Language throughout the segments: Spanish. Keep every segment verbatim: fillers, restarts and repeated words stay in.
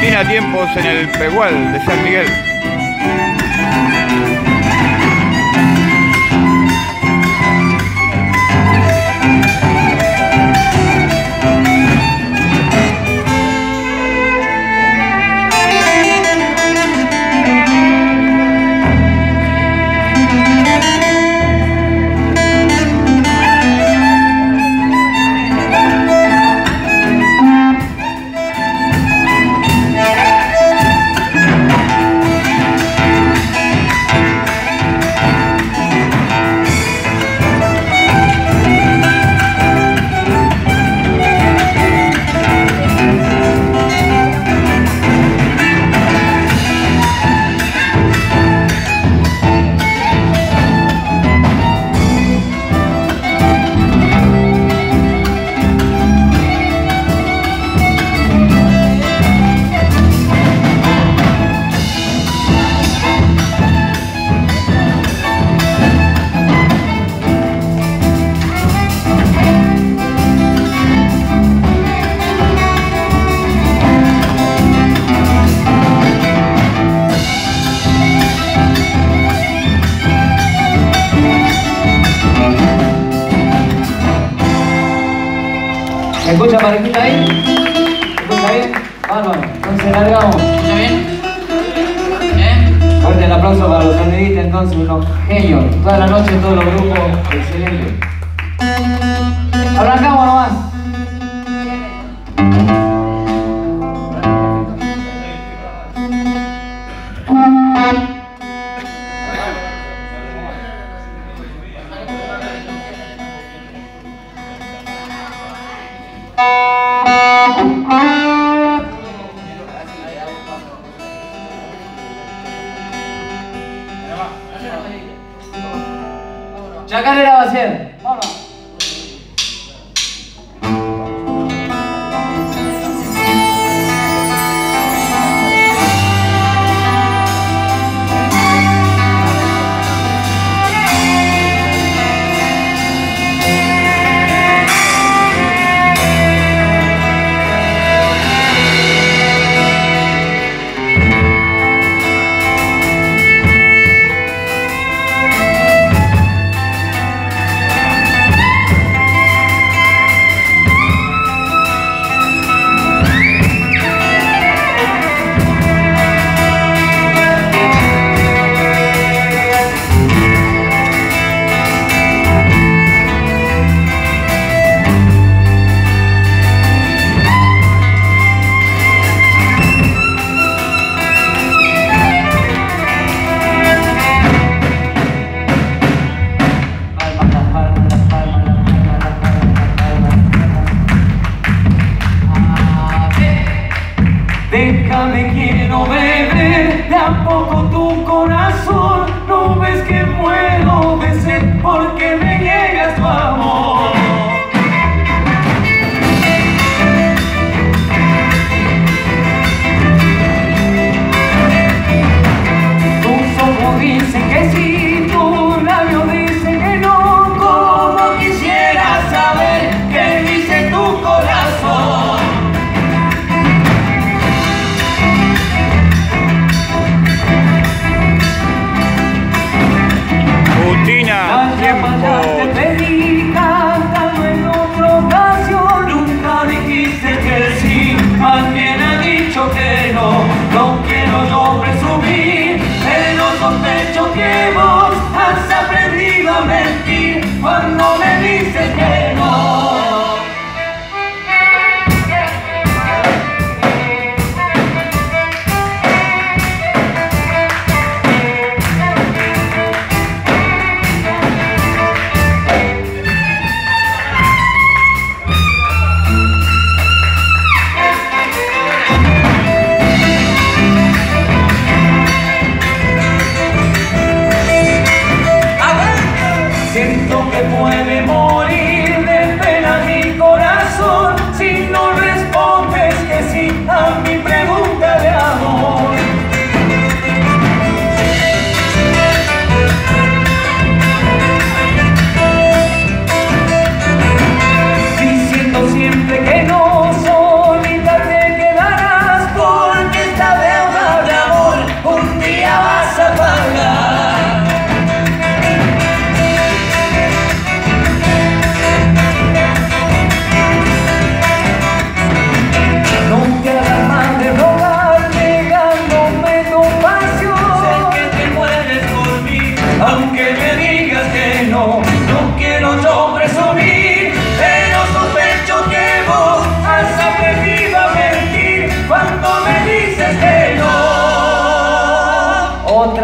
Argentina, tiempos en el Pegual de San Miguel. ¿Se escucha parejita ahí? ¿Se escucha bien? Bárbaro, entonces largamos. ¿Se escucha bien? ¿Eh? Fuerte el aplauso para los sonidistas, entonces, unos genios. Toda la noche, todos los grupos, excelente. Arrancamos nomás. Chacarera va a ser. Vámonos.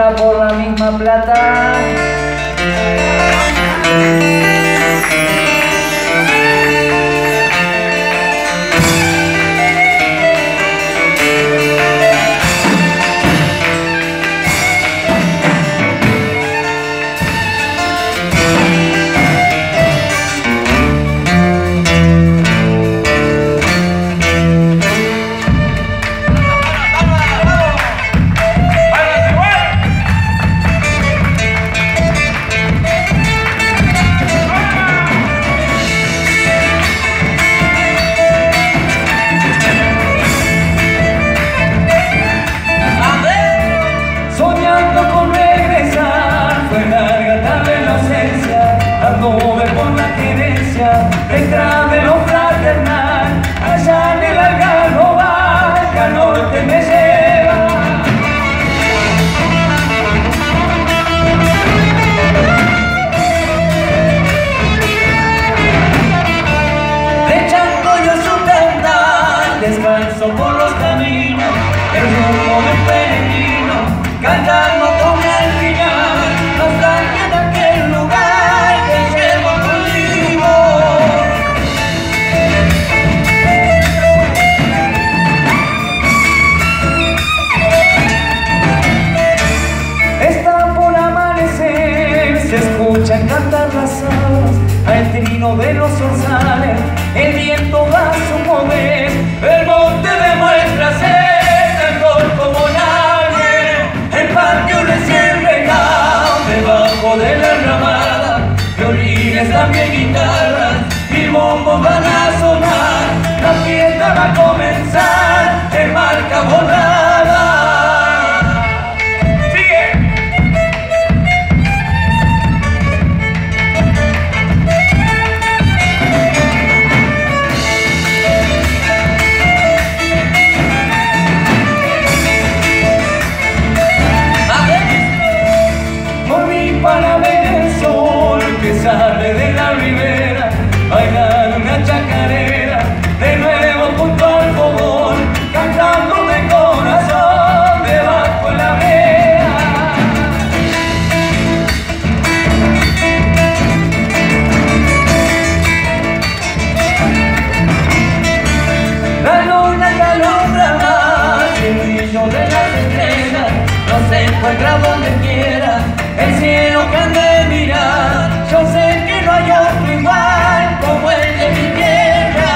será por la misma plata. Anduve por la querencia detrás de lo fraternal, allá en el Algarroba, que al norte me lleva. De Chancoyo a su cantar, descanso por los caminos, el rumbo del peregrino, cantando con el final, nostalgia de aquel lugar. Se escuchan cantar las aves al trino de los zorzales, el viento da su poder, el monte demuestra ser mejor como nadie, el patio recién regado debajo de la ramada, violines también guitarras y bombos van a sonar, la fiesta va a comenzar en marca borrada. Para ver el sol que sale de la ribera, bailar una chacarera, de nuevo junto al fogón, cantando de corazón debajo de la brea. La luna que alumbra más, el brillo de las estrellas, no se encuentra donde quiera. El cielo que han de mirar, yo sé que no hay otro igual como el de mi tierra.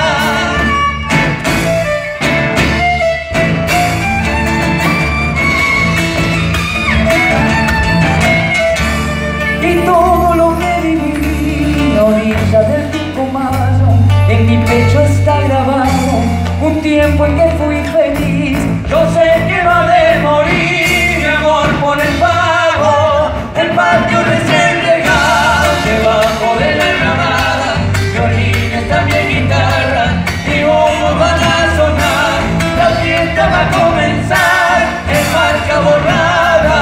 Y todo lo que viví, la orilla del Pilcomayo, en mi pecho está grabado, un tiempo en que fui feliz. Yo sé que no ha de morir mi amor por el pago. El patio recién regado, debajo de la enramada, violines también guitarras y bombos van a sonar, la fiesta va a comenzar en marca borrada.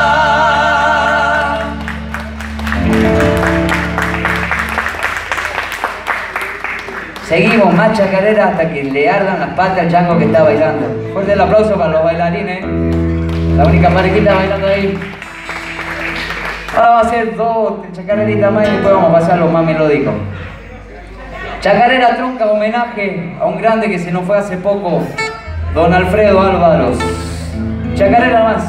Seguimos más chacarera hasta que le ardan las patas al chango que está bailando. Fuerte el aplauso para los bailarines, la única parejita bailando ahí. Ahora va a ser dos chacareritas más y después vamos a pasar a lo más melódico. Chacarera trunca, homenaje a un grande que se nos fue hace poco, don Alfredo Álvaros. Chacarera más.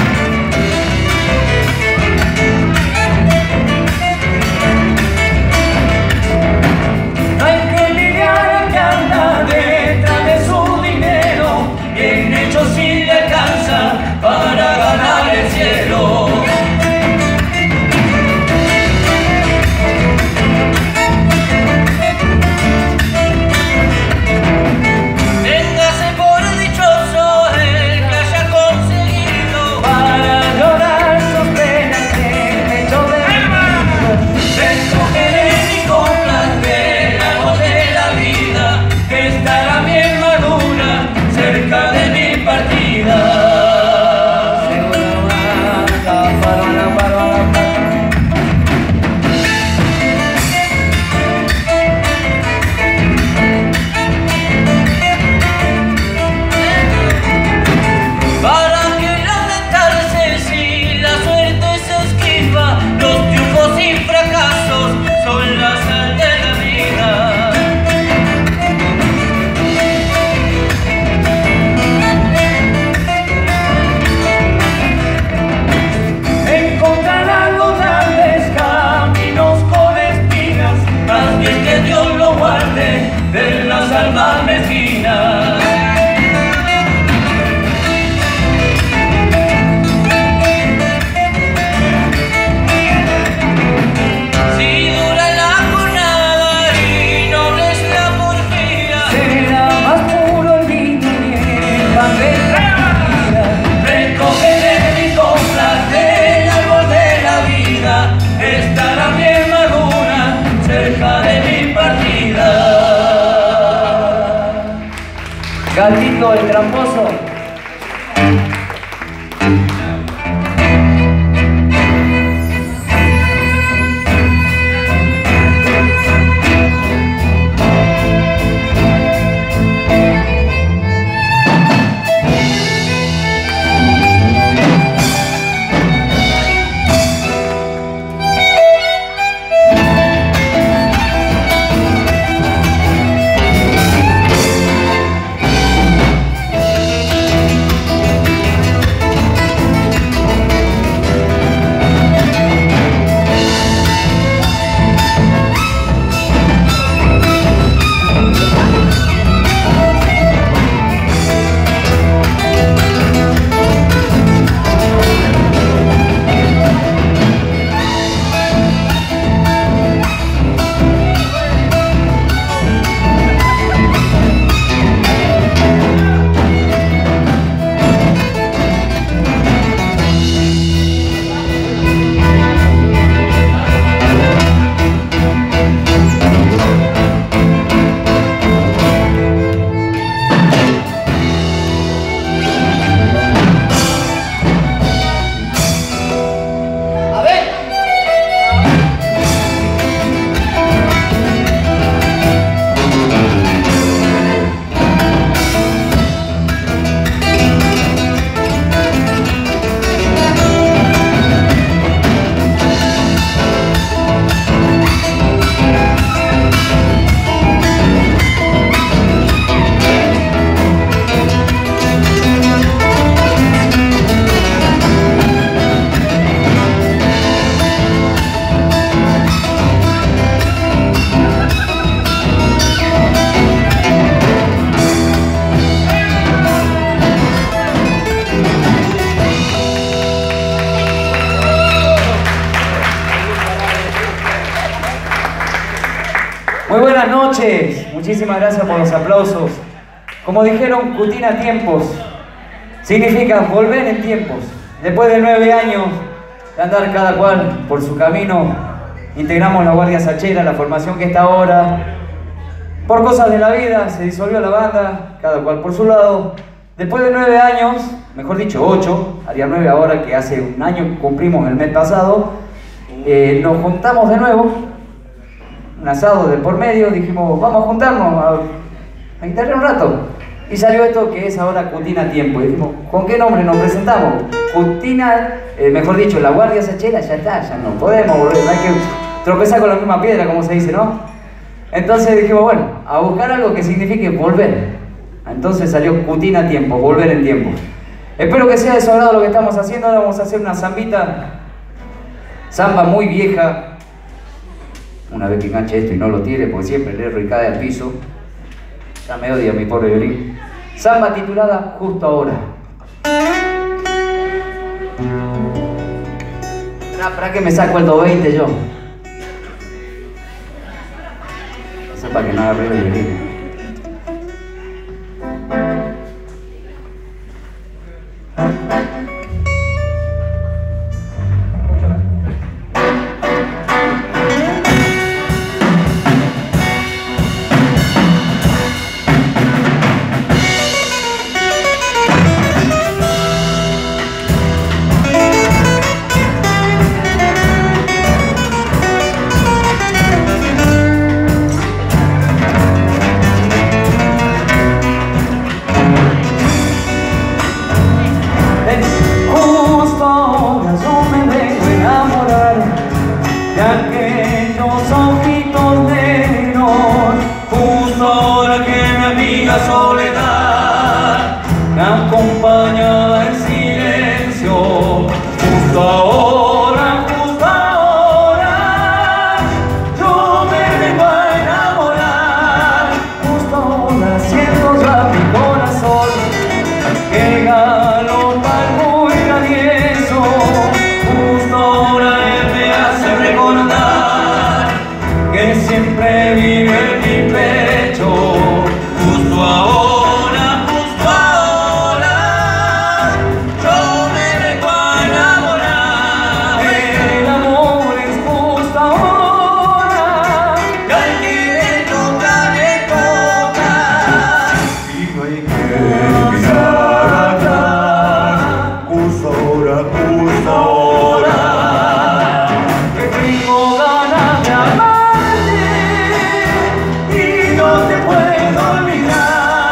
La Gatito el tramposo. Muy buenas noches, muchísimas gracias por los aplausos. Como dijeron, Cutina Tiempos significa volver en tiempos. Después de nueve años de andar cada cual por su camino, integramos la Guardia Sachera, la formación que está ahora. Por cosas de la vida se disolvió la banda, cada cual por su lado. Después de nueve años, mejor dicho ocho, haría nueve ahora que hace un año cumplimos el mes pasado, eh, nos juntamos de nuevo. Un asado de por medio, dijimos, vamos a juntarnos a, a guitarrear un rato. Y salió esto que es ahora Cutina Tiempo. Y dijimos, ¿con qué nombre nos presentamos? Cutina, eh, mejor dicho, la Guardia Sachera, ya está, ya no podemos volver, no hay que tropezar con la misma piedra, como se dice, ¿no? Entonces dijimos, bueno, a buscar algo que signifique volver. Entonces salió Cutina Tiempo, volver en tiempo. Espero que sea de su agrado lo que estamos haciendo. Ahora vamos a hacer una zambita, zamba muy vieja. Una vez que enganche esto y no lo tire, porque siempre le erro y cae al piso. Ya me odia mi pobre violín. Zamba titulada Justo Ahora. ¿Para qué me saco el dos veinte yo? Eso es para que no haga ruido el violín. ahora, justo ahora, que tengo ganas de amarte y no te puedo olvidar.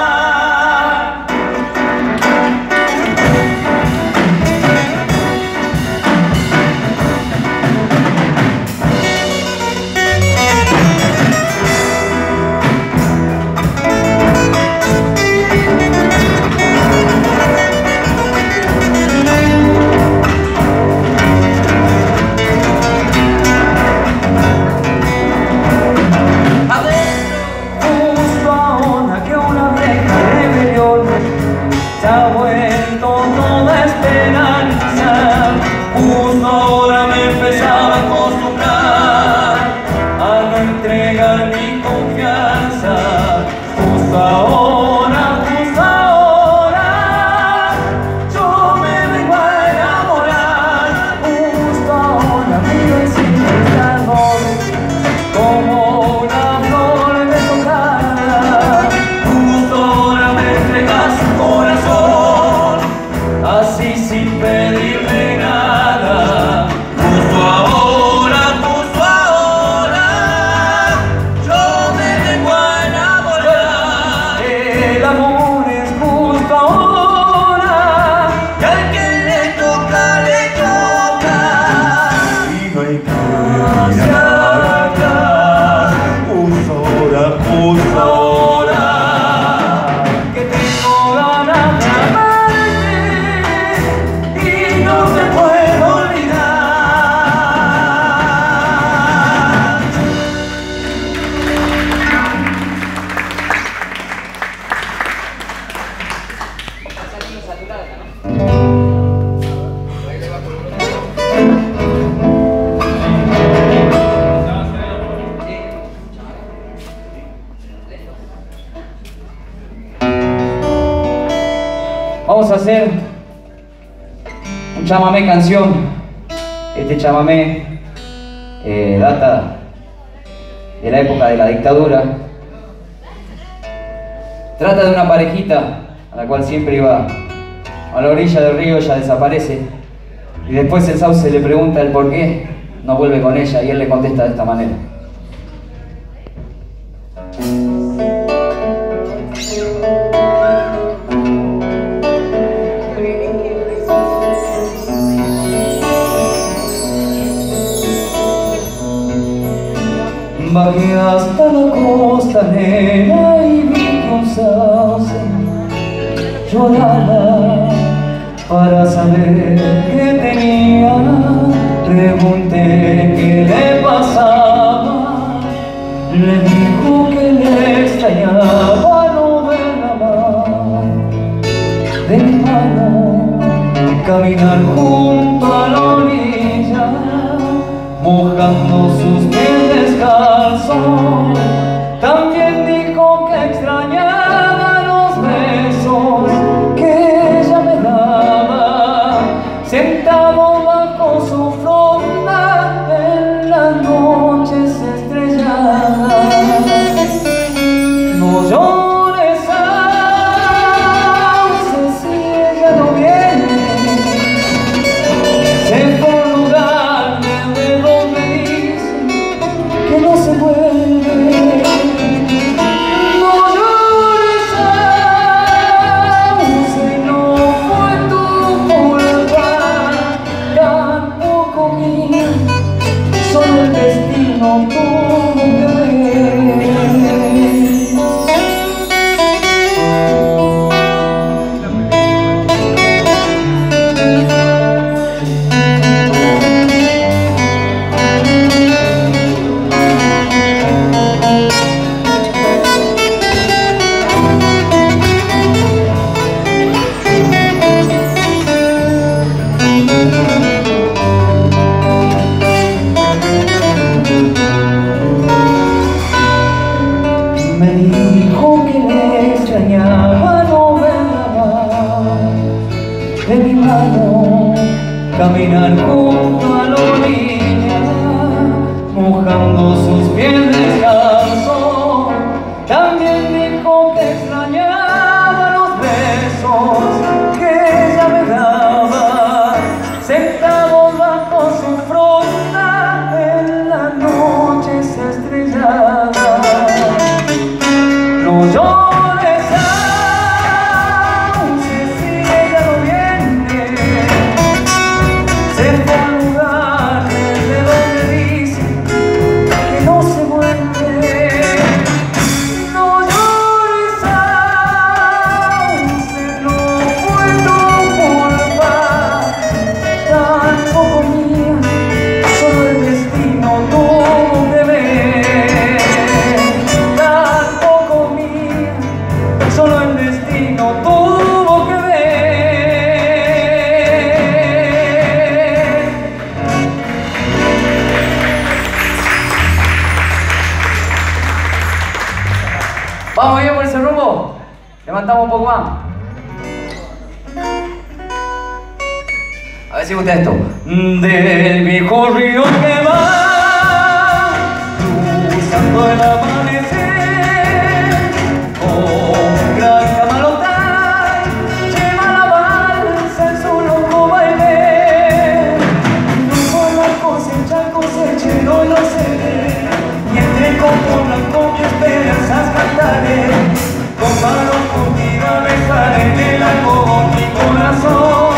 Se ha vuelto toda esperanza. Justo ahora me empezaba a acostumbrar a no entregar mi confianza. Justo ahora, justo ahora, yo me vengo a enamorar. Justo ahora vivo sin estamos como una flor deshojada. Justo ahora me entregas tu corazón, así sin pedirme nada. Justo ahora, justo ahora, yo me vengo a enamorar. El amor es justo ahora, y al que le toca, le toca. y no hay que mirar atrás. Justo ahora, justo ahora, Que tengo ganas de amarte y no te puedo olvidar. Vamos a hacer un chamamé canción. Este chamamé eh, data de la época de la dictadura. Trata de una parejita a la cual siempre iba a la orilla del río, ella desaparece y después el sauce le pregunta el por qué no vuelve con ella y él le contesta de esta manera. Bajé hasta la costanera y vi que un sauce lloraba para saber qué tenía. Pregunté qué le pasaba, le dijo que le extrañaba no verla más. De mi mano caminar junto a la orilla, mojando sus pies descalzos. También dijo que extrañaba los besos que ella me daba, sentado bajo su fronda en las noches estrelladas. No llores, sauce, si ella no viene, se fue a un lugar desde donde dice que no se vuelve. No llores, sauce, no fue tu culpa, tampoco mía, solo el destino tuvo que ver. Me dijo que le extrañaba no verla más. De mi mano caminar junto a la orilla, mojando sus pies descalzos. También dijo que extrañaba los besos que ella me daba, Cantamos un poco más. A ver si gusta esto. Del viejo río que va cruzando el amanecer, con gran camalotal lleva la balsa en su loco baile. Rumbo a la cosecha, cosechero lo seré, y entre como blanco mi esperanzas cantaré. Con manos contigo dejaré en el algodón mi corazón.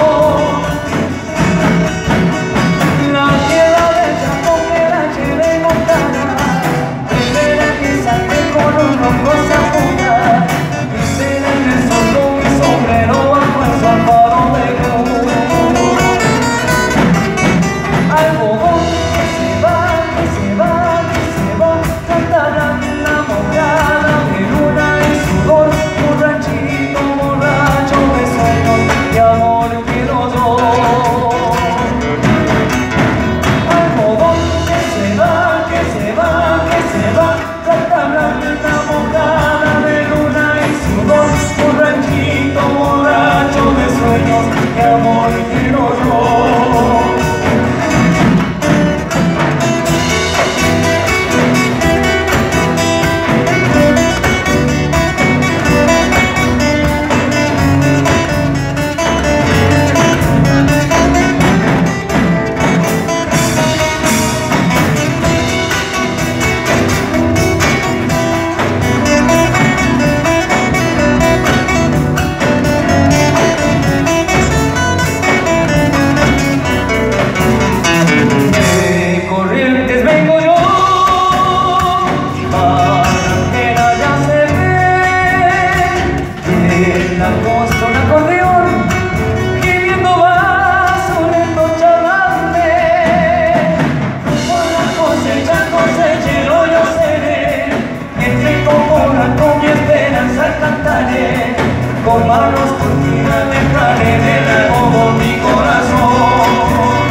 Con manos contigo dejaré en el algodón mi corazón.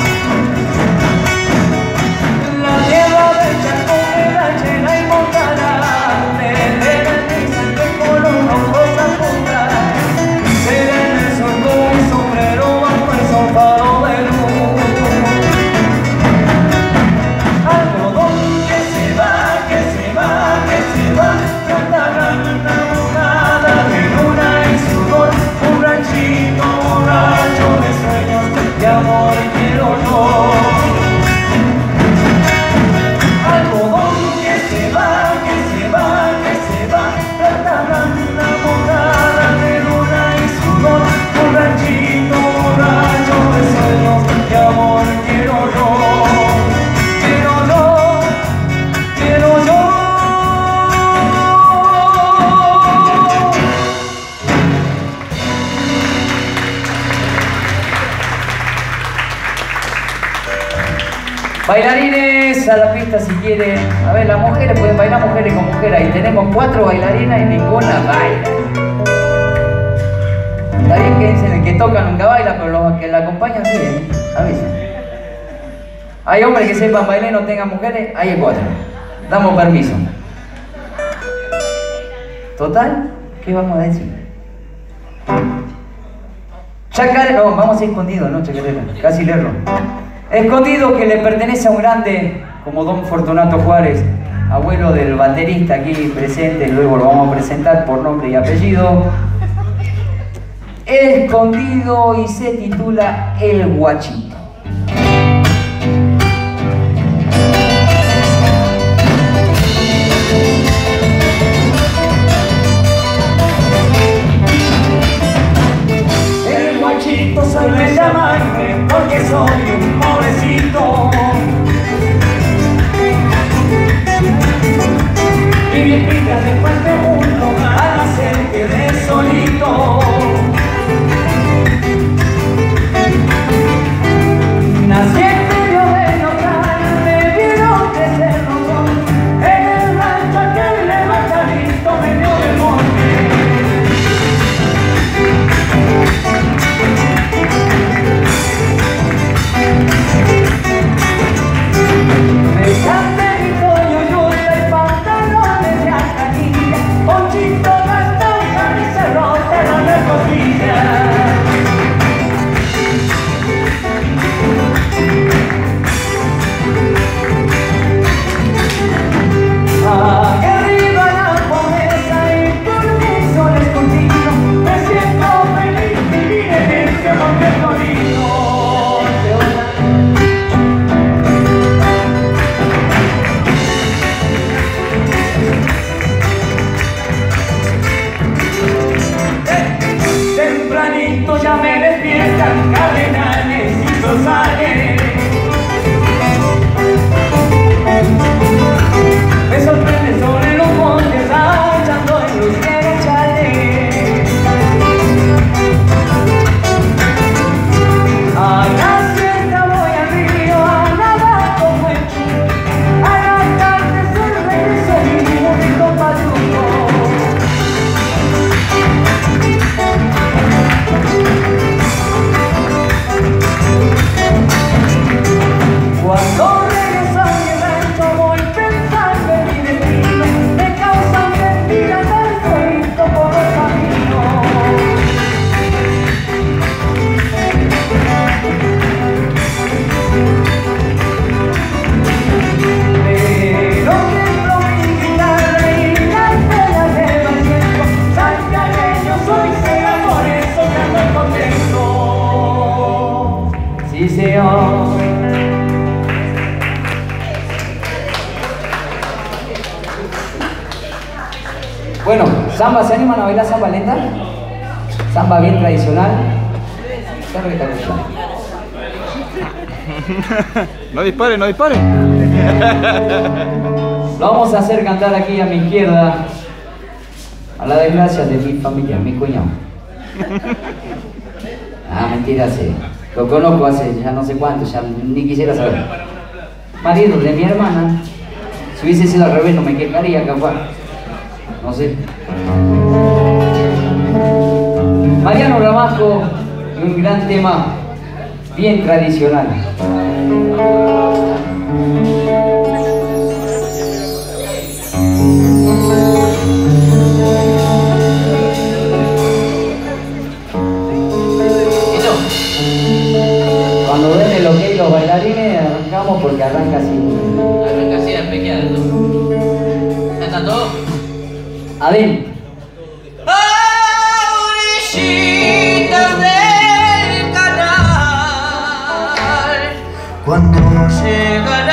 La tierra del Chaco me la llena y montará, me deja en mi sangre color rosa punta. Será en el sol con mi sombrero bajo el sofado de luz. Algodón que se va, que se va, que se va, cantará una bocada de luna. Un ranchito borracho de sueños y amor quiero yo. Algodón que se va, que se va, que se va, plata blanca mojada de luna y sudor. Un ranchito borracho de sueños y amor quiero yo. Quiero yo, quiero yo. Bailarines a la pista si quieren. A ver, las mujeres pueden bailar, mujeres con mujeres. Ahí tenemos cuatro bailarinas y ninguna baila. Está bien que dicen el que toca nunca baila, pero los que la acompañan sí, ¿eh? Avisen. Hay hombres que sepan bailar y no tengan mujeres, ahí hay cuatro. Damos permiso. Total, ¿qué vamos a decir? Chacarera, no, vamos a ir escondidos, no, chacarera, casi le erro. Escondido que le pertenece a un grande como don Fortunato Juárez, abuelo del baterista aquí presente, luego lo vamos a presentar por nombre y apellido. Escondido y se titula El Guachito. El guachito soy de llamarme porque soy un pobrecito. Y mi pica después de mundo al hacer quedé solito. Nací en medio de local, me vieron crecer rocón, en el rancho aquel levantadito medio del monte. Dice oh. Bueno, samba, ¿se animan a bailar samba lenta? Samba bien tradicional. Qué rica cosa. No dispare, no dispare. Lo vamos a hacer cantar aquí a mi izquierda, a la desgracia de mi familia, mi cuñado. Ah, mentira, sí. Lo conozco hace ya no sé cuánto, ya ni quisiera saber. Marido de mi hermana. Si hubiese sido al revés no me quejaría, capaz. No sé. Mariano Ramasco y un gran tema bien tradicional. Cuando den el ok los bailarines arrancamos porque arranca así. Arranca así al pequeado. ¿Ya está todo? Adentro. Del canal, cuando llega